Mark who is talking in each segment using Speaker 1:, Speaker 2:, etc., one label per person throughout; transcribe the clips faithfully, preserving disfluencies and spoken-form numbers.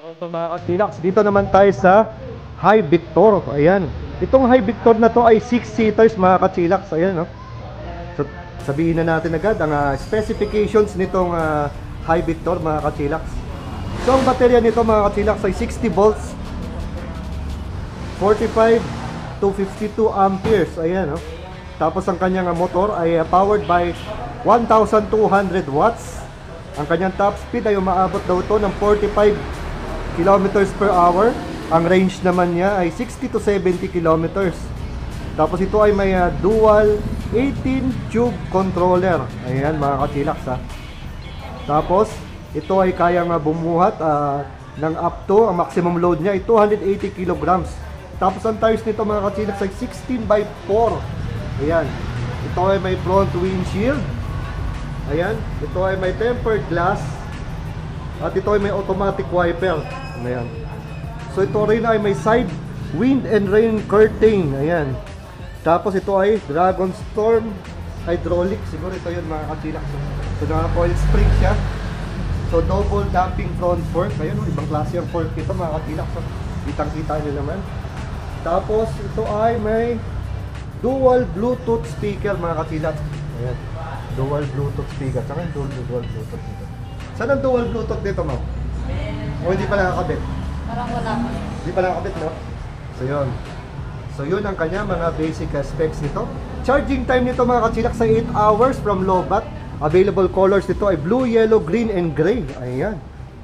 Speaker 1: So, mga ka-chillax, dito naman tayo sa Hi Victor. Ayan. Itong Hi Victor na to ay six seaters mga ka-chillax. Ayan, no? So, sabihin na natin agad ang uh, specifications nitong uh, Hi Victor mga ka-chillax. So, ang baterya nito mga ka-chillax ay sixty volts, forty-five to fifty-two amperes. Ayan, no? Tapos ang kanyang uh, motor ay uh, powered by one thousand two hundred watts. Ang kanyang top speed ay umaabot daw ito ng forty-five kilometers per hour. Ang range naman niya ay sixty to seventy kilometers. Tapos ito ay may uh, dual eighteen tube controller. Ayan mga ka-chillax, ha. Tapos ito ay kayang uh, bumuhat uh, ng up to, ang maximum load niya ay two hundred eighty kilograms. Tapos ang tires nito mga ka-chillax ay sixteen by four. Ayan. Ito ay may front windshield. Ayan. Ito ay may tempered glass. At ito ay may automatic wiper. Ayan. So ito rin ay may side wind and rain curtain. Ayan. Tapos ito ay Dragon Storm hydraulic. Siguro ito yun mga ka-chillax. So naka-coil spring siya. So double damping front fork. Ayan, ibang klase ang fork ito mga ka-chillax. So, kitang-kita nyo naman. Tapos ito ay may dual Bluetooth speaker mga ka-chillax. Ayan. Dual Bluetooth speaker. Saka yung dual, dual Bluetooth dito. Saan ang dual Bluetooth dito, ma'am? O hindi pa nakakabit?
Speaker 2: Parang wala pa.
Speaker 1: Hindi pa nakakabit, no? So yun. So yun ang kanya mga basic uh, specs nito. Charging time nito mga ka-chillax ay eight hours from low bat. Available colors nito ay blue, yellow, green, and gray. Ayan.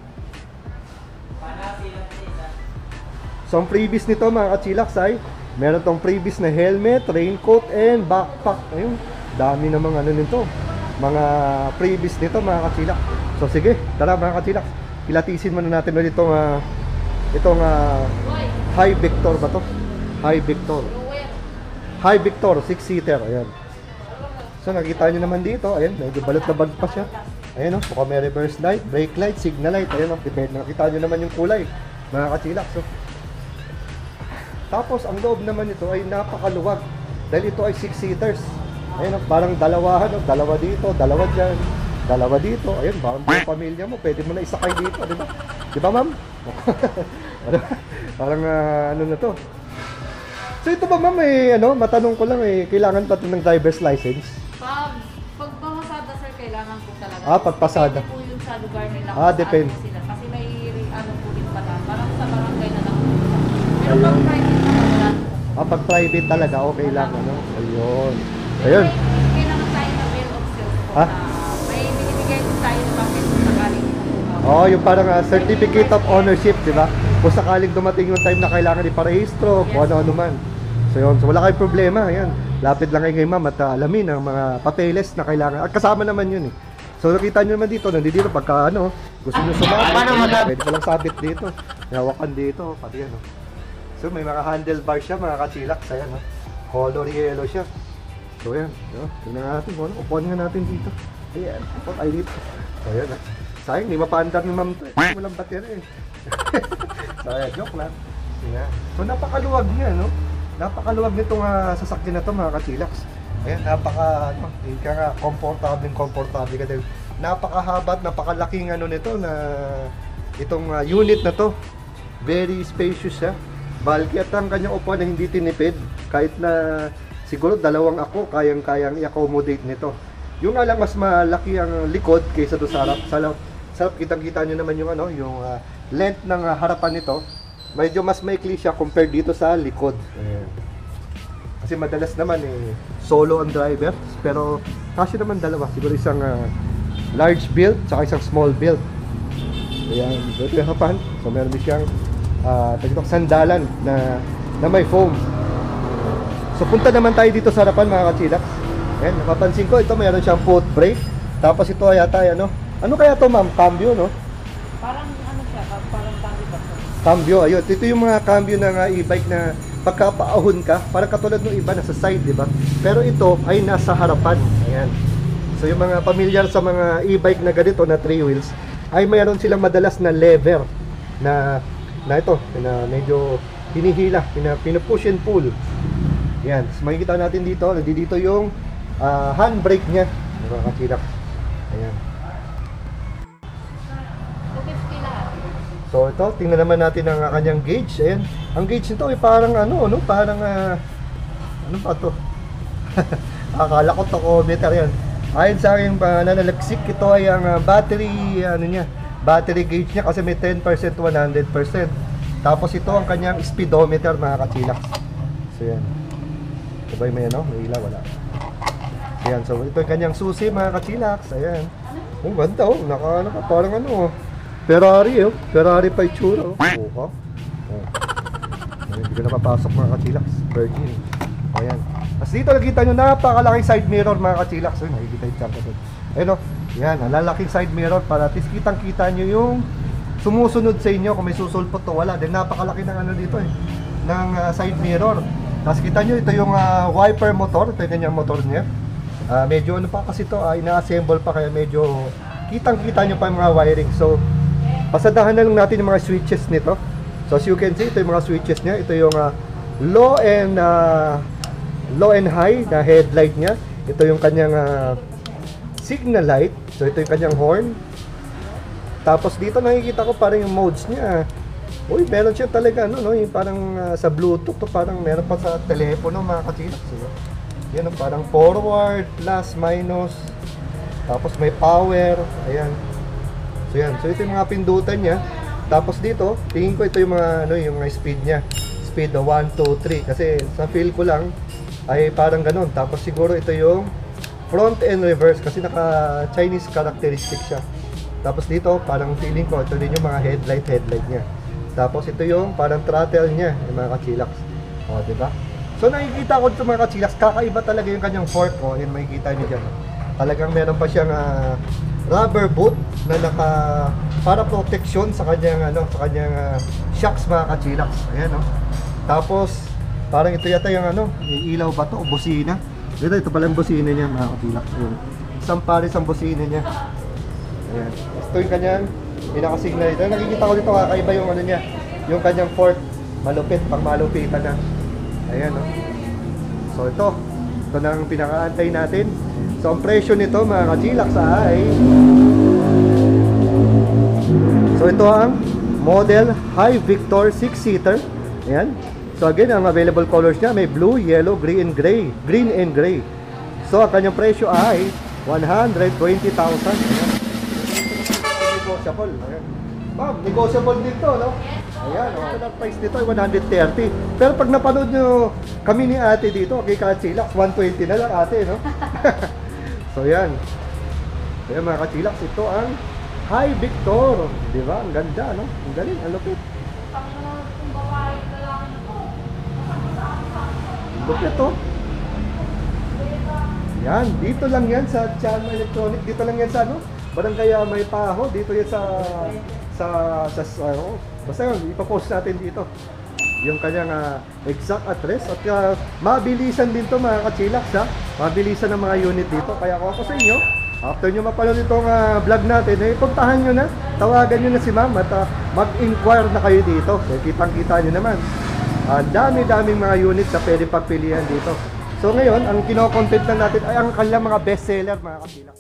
Speaker 1: So ang freebies nito mga ka-chillax ay meron tong freebies na helmet, raincoat, and backpack. Ayun. Dami namang ano nito. Mga freebies nito mga ka-chillax. So sige, tara mga ka-chillax. Kilatisin muna natin ulit itong uh, itong uh, Hi Victor ba to? Hi Victor. Hi Victor, six seater. Ayan. So nakita nyo naman dito, ayan, medyo balot na balot pa siya. Ayan, oh, mukhang may reverse light, brake light, signal light. Ayan, oh, depende. Nakita nyo naman yung kulay, mga ka-chillax. So, tapos ang loob naman ito ay napakaluwag dahil ito ay six seaters. Ayan, oh, parang dalawahan, oh, dalawa dito, dalawa dyan, dalawa dito. Ayan, parang buong pamilya mo, pwede mo na isakay dito, di ba? Di ba, ma'am? Parang uh, ano na to. So ito ba, ma'am, eh, ano, matanong ko lang, eh, kailangan pa ito ng driver's license?
Speaker 2: Pag, pag pamasada, sir, kailangan po talaga.
Speaker 1: Ah, pagpasada.
Speaker 2: Depende po yung sa lugar nila.
Speaker 1: Ah,
Speaker 2: kung
Speaker 1: depende.
Speaker 2: saan po sila. Kasi may ano po din pala. Parang sa barangay na lang po. Pero pag private na wala po.
Speaker 1: Ah, pag private talaga, okay lang, ano? Ayun. Ayun.
Speaker 2: May, kailangan tayo na bill of sales po.
Speaker 1: Ha?
Speaker 2: Na may binibigay din tayo ng bakit kung sakaling ito.
Speaker 1: Oh, yung parang uh, certificate of ownership, di ba? Kung sakaling dumating yung time na kailangan iparehistro, kung ano-ano man. So yun, so wala kayong problema, ayan. Lapit lang kayo kay ma'am at uh, alamin ang mga papeles na kailangan. At kasama naman yun eh. So nakita nyo naman dito, nandito pagka ano, gusto nyo sumabit, pwede palang sabit dito. Hawakan dito, pati ano. So may mga handlebar siya, mga ka-chillax, ayan. Oh. Color yellow siya. So ayan, oh, tingnan natin kung ano, upuan nga natin dito. Ayan, upon ay dito. So ayan, ah. Sayang, hindi mapaandar ni ma'am to eh. Walang batera eh. So ayan, joke lang. Ayan. So napakaluwag niya, no? Napakaluwag nitong uh, sasakyan na to mga ka-chillax. Ayan, napaka, ano, hindi ka nga, komportable, komportable ka dahil napakahaba at napakalaking ano nito na itong uh, unit na to. Very spacious siya. Bulky at ang kanyang upuan na hindi tinipid. Kahit na siguro dalawang ako, kayang-kayang i-accommodate nito. Yung nga lang mas malaki ang likod kaysa do sa harap. Sa sarap, kitang-kita nyo naman yung ano, yung uh, length ng uh, harapan nito. Medyo mas maikli siya compared dito sa likod. Ayan. Kasi madalas naman eh, solo ang driver. Pero kasi naman dalawa. Siguro isang uh, large build tsaka isang small build. Ayan. So ito yung harapan. So meron din siyang uh, sandalan na, na may foam. So punta naman tayo dito sa harapan mga ka-chillax. Ayan. Napapansin ko ito mayroon siyang foot brake. Tapos ito yata ano. Ano kaya to ma'am? Cambio, no?
Speaker 2: Parang ano siya, parang tangi ba siya?
Speaker 1: Cambio, ayun. Ito yung mga cambio ng uh, e-bike na pagkapaahon ka, parang katulad ng iba nasa side, di ba? Pero ito ay nasa harapan. Ayan. So yung mga familiar sa mga e-bike na ganito na three wheels, ay mayroon silang madalas na lever na na ito, na medyo hinihila, pina, pinapush and pull. Ayan. So makikita natin dito, nandito yung uh, handbrake niya. Mga ka-chillax. Ayan.
Speaker 2: two fifty lahat.
Speaker 1: So ito, tingnan naman natin ang uh, kanyang gauge. Ayan. Ang gauge nito ay parang ano, no? Parang uh, ano pa to? Akala ko tachometer yan. Ayon sa aking pananaliksik, ito ay ang uh, battery ano niya, battery gauge niya kasi may ten percent to one hundred percent. Tapos ito ang kanyang speedometer, mga kachilak. So yan. Sabay may ano, may ilaw, wala. So yan, so ito yung kanyang susi, mga kachilak. Ayan. Ang ganda oh, naka ano ka, parang ano oh. Ferrari oh, Ferrari pa itsura oh. Oh, oh. Hindi ko na papasok, mga kachilak. Virgin. Ayan. Tapos dito nakita nyo, napakalaking side mirror, mga kachilak. So nakikita yung champa doon. Ayun o, yan, ang lalaking side mirror para at least kitang kita nyo yung sumusunod sa inyo kung may susulpot o wala. Then napakalaki ng ano dito eh, ng uh, side mirror. Tapos kita nyo, ito yung uh, wiper motor. Ito yung kanyang motor niya. uh, Medyo ano pa kasi ito, uh, ina-assemble pa, kaya medyo kitang kita nyo pa yung mga wiring. So pasadahan na lang natin yung mga switches nito. So as you can see, ito yung mga switches niya. Ito yung uh, low and uh, low and high na headlight niya. Ito yung kanyang uh, signal light. So ito yung kanyang horn. Tapos dito nakikita ko parang yung modes niya. Uy, meron siya talaga ano, no? Yung parang uh, sa Bluetooth to, parang meron pa sa telepono, mga kachilak. So, yan, no? Parang forward, plus, minus. Tapos may power. Ayan. So yan. So ito yung mga pindutan niya. Tapos dito, tingin ko ito yung mga ano, yung mga speed niya. Speed na one, two, three. Kasi sa feel ko lang ay parang ganun. Tapos siguro ito yung front and reverse kasi naka Chinese characteristic siya. Tapos dito parang feeling ko ito din yung mga headlight headlight niya. Tapos ito yung parang throttle niya, yung mga kachilaks. O, di ba? So nakikita ko ito, mga kachilaks, kakaiba talaga yung kanyang fork. O, yun makikita niyo diyan. Talagang meron pa siyang uh, rubber boot na naka para protection sa kanyang ano, sa kanyang uh, shocks, mga kachilaks. Ayan, no. Tapos parang ito yata yung ano, yung ilaw ba to o busina? Dito, ito pala yung busina niya, mga kapilak. Isang pares ang busina niya. Ayan. Ito yung kanyang pinaka-signal dito. Nakikita ko dito, kakaiba yung ano niya, yung kanyang fork. Malupit, pang malupitan na. Ayan, no? So ito, ito na ang pinaka-antay natin. So ang presyo nito, mga kachilak, ay so ito ang model High Victor six seater. Ayan. So again, ang available colors niya may blue, yellow, green, and gray. Green and gray. So ang kanyang presyo ay one hundred twenty thousand. Negotiable. Ayan. Ma'am, negotiable dito, no? Ayan, oh. Ang price nito ay one hundred thirty. Pero pag napanood nyo kami ni ate dito, kay Kachilaks, one twenty na lang ate, no? So yan. Ayan, mga Kachilaks, ito ang High Victor. Di ba? Ang ganda, no? Ang galing, ang lupit. Lupit to. Yan, dito lang yan sa Channel Electronic. Dito lang yan sa ano? Barangay May Paho. Dito yan sa sa sa, sa ano. Basta yun, ipapost natin dito yung kanyang uh, exact address. At uh, mabilisan din to, mga kachilaks, ha? Mabilisan ng mga unit dito. Kaya kung ako sa inyo, after nyo mapanood itong uh, vlog natin, eh, puntahan nyo na, tawagan nyo na si ma'am at uh, mag-inquire na kayo dito. So, kitang-kita nyo naman. Ang uh, dami-daming mga units na pwede pagpilihan dito. So ngayon, ang kino-content na natin ay ang kanilang mga bestseller, mga kachilaks.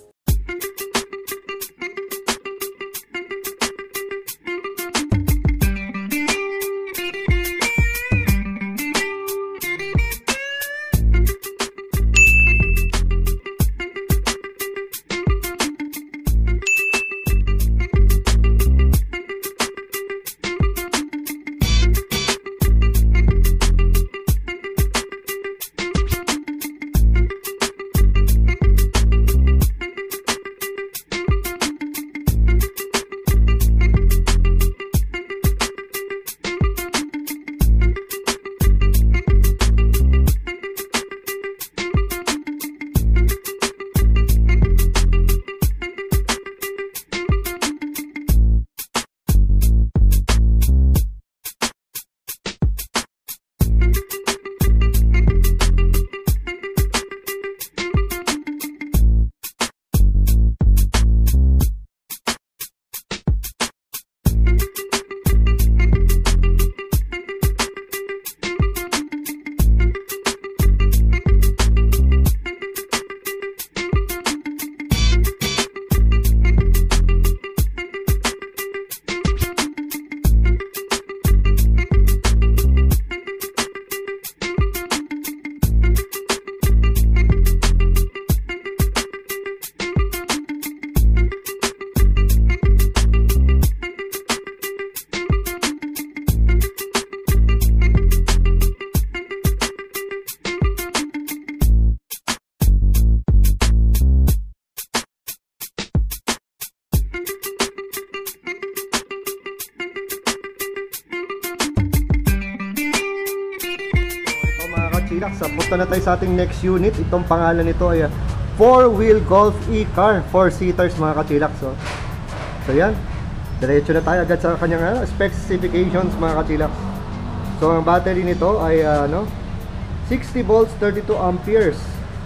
Speaker 1: kachilak. Sa punta na tayo sa ating next unit. Itong pangalan nito ay four wheel Golf E-Car, four seaters mga kachilak. So, so yan, diretso na tayo agad sa kanyang uh, specifications mga kachilak. So ang battery nito ay uh, ano, sixty volts, thirty-two amperes.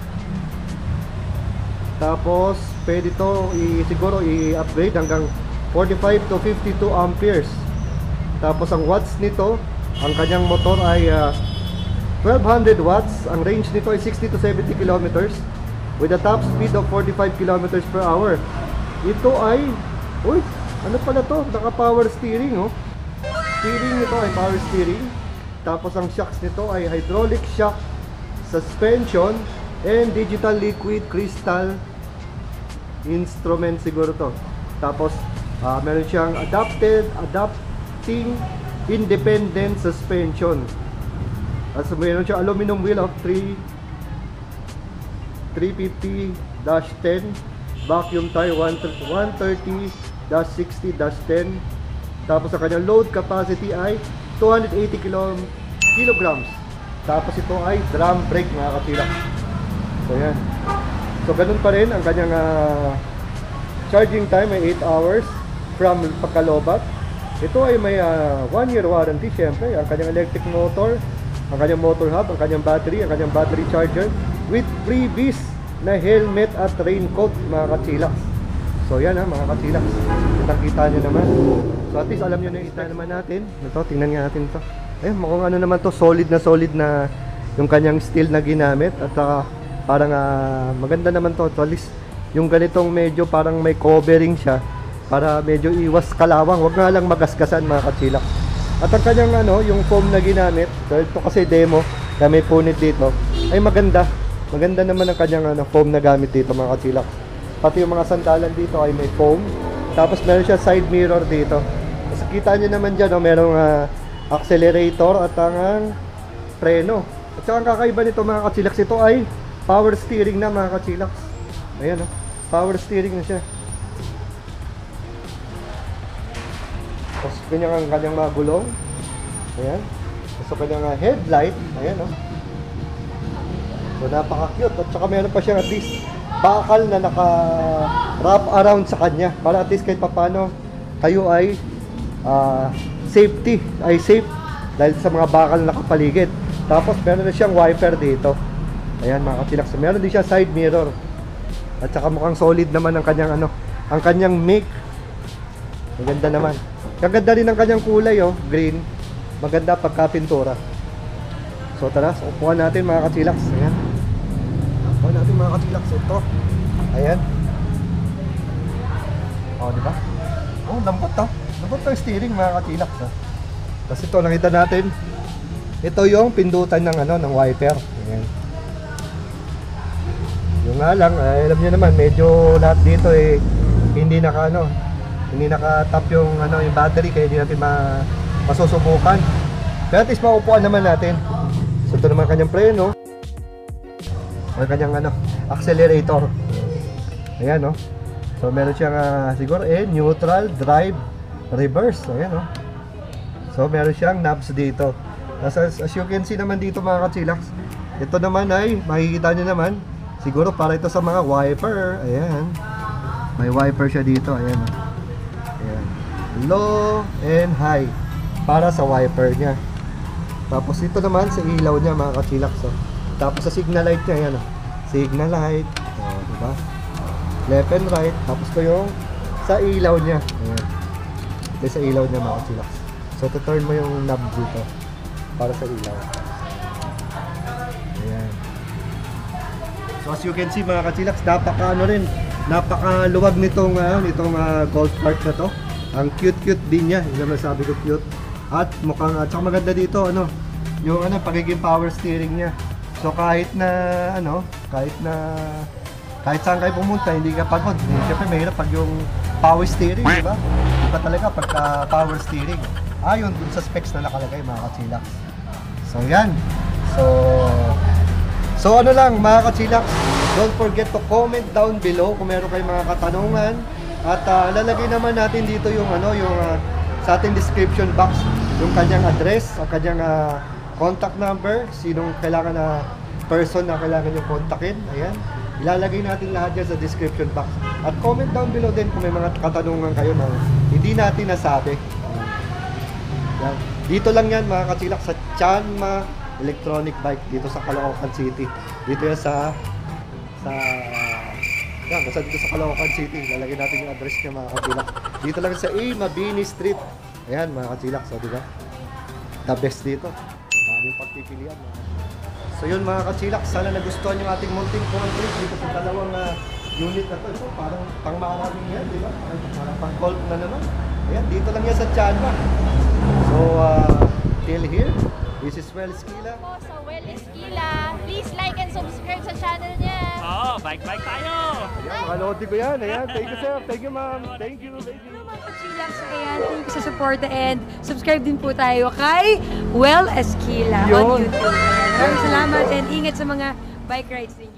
Speaker 1: Tapos pwede to i siguro i-upgrade hanggang forty-five to fifty-two amperes. Tapos ang watts nito, ang kanyang motor ay uh, twelve hundred watts. Ang range nito ay sixty to seventy kilometers with a top speed of forty-five kilometers per hour. Ito ay, uy, ano pala to? Naka power steering, oh. Steering nito ay power steering. Tapos ang shocks nito ay hydraulic shock suspension and digital liquid crystal instrument siguro to. Tapos uh, meron siyang adapted adapting independent suspension. At meron siyang aluminum wheel of three fifty dash ten, vacuum tire one thirty dash sixty dash ten. Tapos ang kanyang load capacity ay two hundred eighty kilograms. Tapos ito ay drum brake mga kachilak. So yan. So ganun pa rin ang kanyang uh, charging time ay eight hours from pagkalobat. Ito ay may uh, one year warranty syempre. Ang kanyang electric motor, ang kanyang motor hub, ang kanyang battery, ang kanyang battery charger with freebies na helmet at raincoat mga kachilak. So yan ha mga kachilak, kita nyo naman. So at least alam nyo na yung kita naman natin. Ito, tingnan nga natin ito. Ayun, mukhang ano naman to, solid na solid na yung kanyang steel na ginamit. At uh, parang uh, maganda naman to. So at least yung ganitong medyo parang may covering siya para medyo iwas kalawang. Huwag nga lang magasgasan mga kachilak. At ang kanyang ano, yung foam na ginamit, so ito kasi demo na may punit dito, ay maganda. Maganda naman ang kanyang ano, foam na gamit dito mga kachilak. Pati yung mga sandalan dito ay may foam. Tapos meron siya side mirror dito. Tapos kita nyo naman dyan, oh, merong uh, accelerator at ang uh, preno. At saka ang kakaiba nito mga kachilaks, ito ay power steering na mga kachilaks. Ayan, oh, power steering na siya. Tapos ganyan ang kanyang mga gulong. Ayan. Tapos kanyang uh, headlight. Ayan, oh. So napaka-cute. At saka meron pa siyang at least bakal na naka-wrap around sa kanya para at least kahit papano kayo ay uh, safety, ay safe dahil sa mga bakal na nakapaligid. Tapos meron na siyang wiper dito. Ayan mga kachilaks. So, meron din siya side mirror. At saka mukhang solid naman ang kanyang ano, ang kanyang make. Maganda naman. Kaganda rin ang kanyang kulay, oh, green. Maganda pagka-pintura. So tara, so, upuan natin mga kachilaks. Ayan. Upuan natin mga kachilaks. Ito. Ayan. Oh, di ba? Oh, lambot to. Lambot to yung steering mga kachilaks. Oh. Tapos ito, nakita natin. Ito yung pindutan ng ano, ng wiper. Ayan. Yung nga lang, ay, alam niyo naman, medyo lahat dito eh hindi naka ano, hindi naka-tap yung ano, yung battery kaya hindi natin ma masusubukan. Pero at least maupuan naman natin. So ito naman kanyang preno. Ang kanyang ano, accelerator. Ayan, no. So meron siyang uh, siguro eh neutral, drive, reverse. Ayan, no. So meron siyang knobs dito. As, as you can see naman dito mga kachilaks, ito naman ay makikita niyo naman. Siguro para ito sa mga wiper. Ayan. May wiper siya dito. Ayan. Ayan. Low and high. Para sa wiper niya. Tapos ito naman sa ilaw niya mga kachilak. So, tapos sa signal light niya. Ayan. Signal light. O, diba? Left and right. Tapos ito yung sa ilaw niya. Ayan. Ito sa ilaw niya mga kachilak. So, to-turn mo yung knob dito. Para sa ilaw. Ayan. So as you can see mga kachilaks, napaka ano rin, napakaluwag nitong uh, nitong uh, golf cart na to. Ang cute-cute din niya, yung naman sabi ko cute. At mukhang at saka maganda dito ano, yung ano pagiging power steering niya. So kahit na ano, kahit na kahit saan kayo pumunta, hindi ka pagod. Eh, Siyempre mahirap pag yung power steering, di ba? Iba talaga pagka power steering. Ayon dun sa specs na nakalagay mga kachilaks. So yan. So So ano lang mga kachilaks, don't forget to comment down below kung meron kayong mga katanungan. At uh, lalagay naman natin dito yung ano, yung uh, sa ating description box, yung kanyang address, ang kanyang uh, contact number, sinong kailangan na person na kailangan yung kontakin. Ayan. Ilalagay natin lahat yan sa description box. At comment down below din kung may mga katanungan kayo na hindi natin nasabi. Yan. Dito lang yan mga kachilak sa Chanma Electronic Bike dito sa Caloocan City. Dito yan sa sa yan, basta dito sa Caloocan City. Lalagay natin yung address niya mga kachilak. Dito lang sa A. Mabini Street. Ayan mga kachilak. So diba? The best dito. Daming pagpipilian mga kachilak. So yun mga kachilak, sana nagustuhan yung ating munting content dito sa dalawang uh, unit na to. So, parang pang maraming yan, di ba? Parang, parang pang golf na naman. Ayan, dito lang yan sa Chanma. So, uh, till here, this is Well Esquila.
Speaker 3: Po sa Well Esquila. Please like and subscribe sa channel niya.
Speaker 4: Oo, bike-bike tayo!
Speaker 1: Ayan, mga lodi ko yan. Ayan, thank you sir. Thank you ma'am. Thank you, thank you.
Speaker 5: Hello mga kachillax, ayan, thank you sa support and subscribe din po tayo kay Well Esquila on
Speaker 1: Yun.
Speaker 5: YouTube. Ayan, maraming salamat and ingat sa mga bike rides ninyo.